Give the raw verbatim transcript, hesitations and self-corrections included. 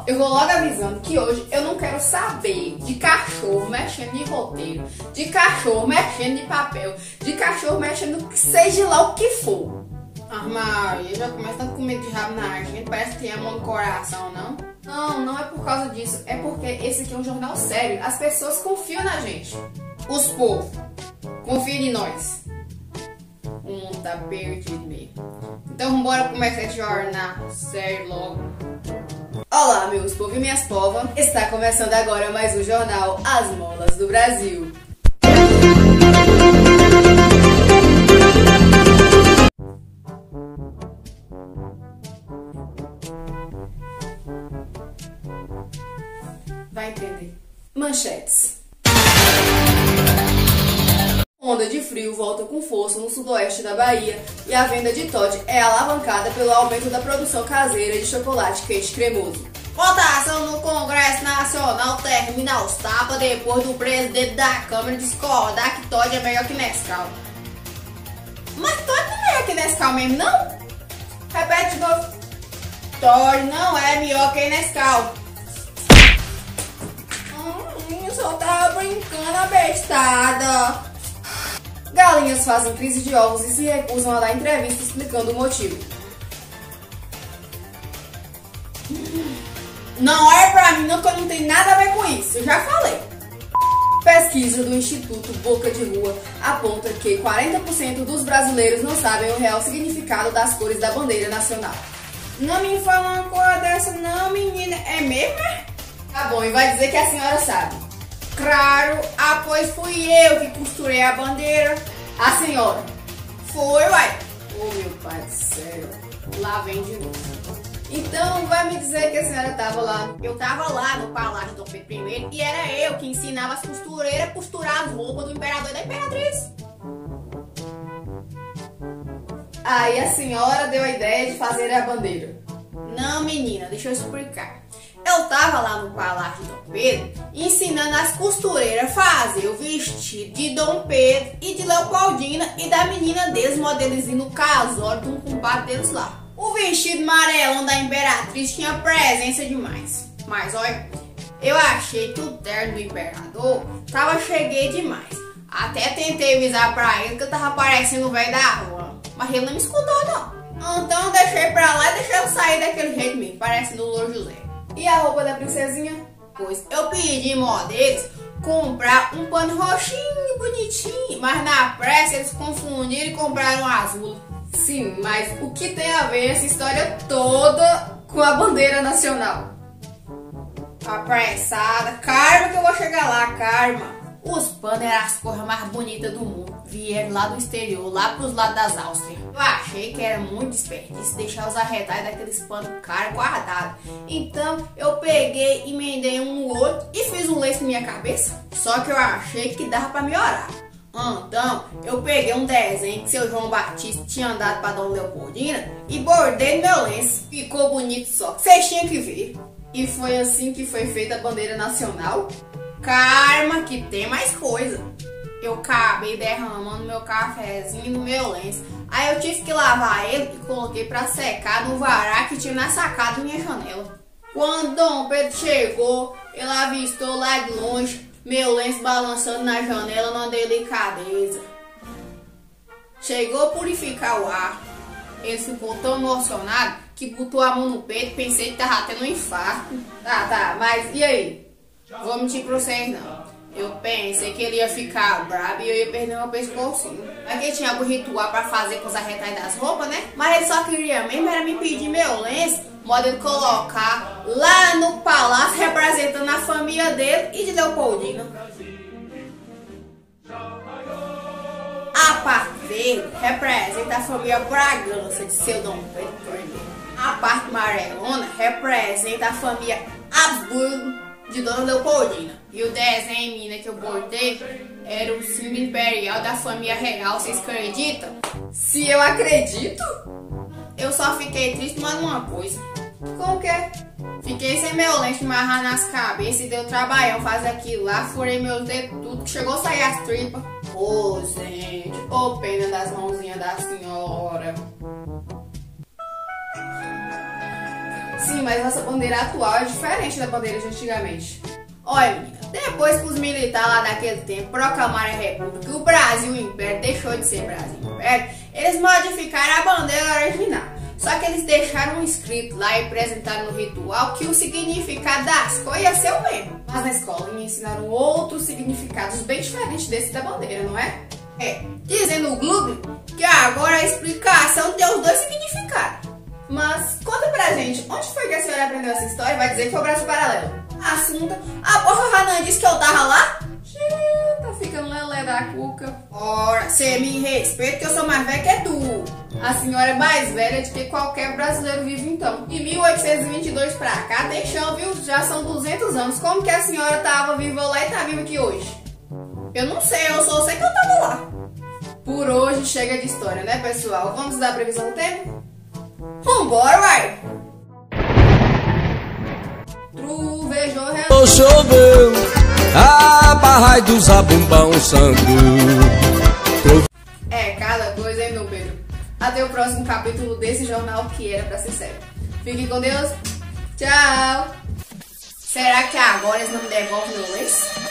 eu vou logo avisando que hoje eu não quero saber de cachorro mexendo de roteiro, de cachorro mexendo de papel, de cachorro mexendo no que seja lá o que for. Ah, Maria, já começa com medo de rabo na gente, parece que tem amor no coração, não? Não, não é por causa disso, é porque esse aqui é um jornal sério, as pessoas confiam na gente. Os povos, confiam em nós. O mundo tá perdido mesmo. Então vambora começar esse jornal sério logo. Olá, meus povos e minhas povas, está começando agora mais um jornal As Molas do Brasil. Vai entender. Manchetes. Onda de frio volta com força no sudoeste da Bahia e a venda de Toddy é alavancada pelo aumento da produção caseira de chocolate quente cremoso. Votação no Congresso Nacional termina aos tapas depois do presidente da Câmara discordar que Toddy é melhor que Nescau. Mas Toddy não é melhor que Nescau mesmo, não? Repete de novo. Toddy não é melhor que Nescau. Hum, eu só tava brincando a bestada. Galinhas fazem crise de ovos e se recusam a dar entrevista explicando o motivo. Não é pra mim não, que eu não tenho nada a ver com isso, eu já falei. Pesquisa do Instituto Boca de Rua aponta que quarenta por cento dos brasileiros não sabem o real significado das cores da bandeira nacional. Não me fala uma coisa dessa não, menina, é mesmo? Tá bom, e vai dizer que a senhora sabe. Claro, ah, pois fui eu que costurei a bandeira. A senhora. Foi, uai. Oh, meu pai do céu. Lá vem de novo. Então, vai me dizer que a senhora tava lá. Eu tava lá no Palácio Dom Pedro I e era eu que ensinava as costureiras a costurar as roupas do imperador e da imperatriz. Aí a senhora deu a ideia de fazer a bandeira. Não, menina, deixa eu explicar. Eu tava lá no Palácio de Dom Pedro ensinando as costureiras a fazer o vestido de Dom Pedro e de Leopoldina e da menina deles modelizando o casório de um compadre deles lá. O vestido amarelão da imperatriz tinha presença demais. Mas olha, eu achei que o terno do imperador tava cheguei demais. Até tentei avisar pra ele que eu tava parecendo o velho da rua, mas ele não me escutou não. Então deixei pra lá e deixei eu sair daquele jeito mesmo, parecendo o Louro José. E a roupa da princesinha? Pois eu pedi modelos comprar um pano roxinho, bonitinho, mas na pressa eles confundiram e compraram um azul. Sim, mas o que tem a ver essa história toda com a bandeira nacional? Apressada, calma que eu vou chegar lá, calma. Os panos eram as cores mais bonitas do mundo. Vieram lá do exterior, lá pros lados das Áustrias. Eu achei que era muito desperdício deixar os arretais daqueles panos caros guardados. Então eu peguei, emendei um no outro e fiz um lenço na minha cabeça. Só que eu achei que dava pra melhorar. Então eu peguei um desenho que seu João Batista tinha andado pra Dona Leopoldina e bordei no meu lenço. Ficou bonito só, vocês tinham que ver. E foi assim que foi feita a bandeira nacional? Calma que tem mais coisa. Eu acabei derramando meu cafezinho no meu lenço. Aí eu tive que lavar ele e coloquei pra secar no varal que tinha na sacada da minha janela. Quando Dom Pedro chegou, ele avistou lá de longe meu lenço balançando na janela numa delicadeza. Chegou a purificar o ar. Ele ficou tão emocionado que botou a mão no peito e pensei que tava tendo um infarto. Tá, tá, mas e aí? Vou mentir pra vocês não. Eu pensei que ele ia ficar brabo e eu ia perder meu pescocinho. Mas que tinha algum ritual pra fazer com os arretais das roupas, né? Mas ele só queria mesmo era me pedir meu lenço, modo ele colocar lá no palácio representando a família dele e de Leopoldina. A parte verde representa a família Bragança de seu Dom Pedro I. A parte amarelona representa a família Habsburgo de Dona Leopoldina. E o desenho, menina, que eu bordei era o símbolo imperial da família real, vocês acreditam? Se eu acredito? Eu só fiquei triste mais uma coisa. Como que é? Fiquei sem meu lenço de amarrar nas cabeças e deu trabalhão fazer aquilo lá, furei meus dedos tudo, que chegou a sair as tripas. Ô, oh, gente, ô oh, pena das mãozinhas da senhora. assim, mas nossa bandeira atual é diferente da bandeira de antigamente. Olha, menina, depois que os militares lá daquele tempo proclamaram a república, o Brasil o Império deixou de ser Brasil Império, eles modificaram a bandeira original. Só que eles deixaram um escrito lá e apresentaram no ritual que o significado das cores ia ser o mesmo. Mas na escolinha ensinaram outros significados bem diferentes desse da bandeira, não é? É, dizendo o Globo que agora a explicação tem os dois significados. Mas conta pra gente, onde foi que a senhora aprendeu essa história e vai dizer que foi o Brasil Paralelo? Assunta, a porra Hanan disse que eu tava lá? Xiii, tá ficando lelé da cuca. Ora, cê me respeita que eu sou mais velha que tu. A senhora é mais velha de que qualquer brasileiro vivo então. De mil oitocentos e vinte e dois pra cá tem chão, viu? Já são duzentos anos. Como que a senhora tava viva lá e tá viva aqui hoje? Eu não sei, eu só sei que eu tava lá. Por hoje chega de história, né, pessoal? Vamos dar a previsão do tempo? Vambora, vai! Trovejou, relâmpago. Choveu, a barra do zabumbão sangue. É, cada coisa, hein, meu Pedro? Até o próximo capítulo desse jornal que era pra ser sério. Fiquem com Deus. Tchau! Será que agora eles não me devolvem meu ex?